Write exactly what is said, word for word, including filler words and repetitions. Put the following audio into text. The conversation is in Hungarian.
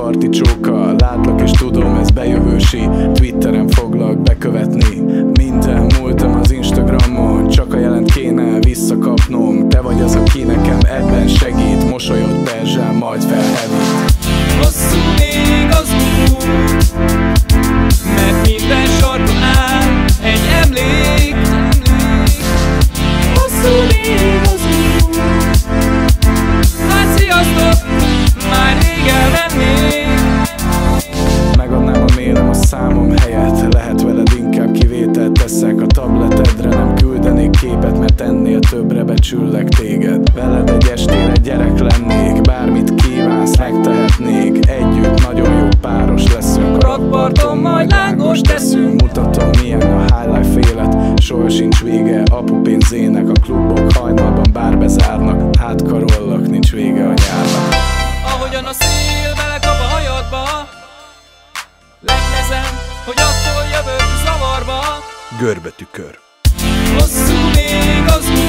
parti csóka. Látlak és tudom, ez bejövősi. Twitteren foglak bekövetni. Minden múltam az Instagramon, csak a jelent kéne visszakapnom. Te vagy az, aki nekem ebben segít. Mosolyod perzsel, majd felhevít. Hosszú még az út, mert minden sarkon áll egy emlék. Hosszú még az út, hát sziasztok, már rég elmennék. Megadnám a mélem a számom helyett, lehet veled inkább kivételt teszek a tabletedre. Nem küldenék képet, mert ennél többre becsüllek téged. Veled egy estére gyerek lennék, bármit kívánsz, megtehetnék. Együtt nagyon jó páros leszünk, a rakparton majd lángos teszünk. Mutatom milyen a high life élet, soha sincs vége apu pénzének. A klubok hajnalban bár bezárnak, hátkarollak, nincs vége a nyárnak. Ahogyan a szél belekap a hajadba, legnezem, hogy attól jövök zavarba. Görbetükör. Hosszú még az út,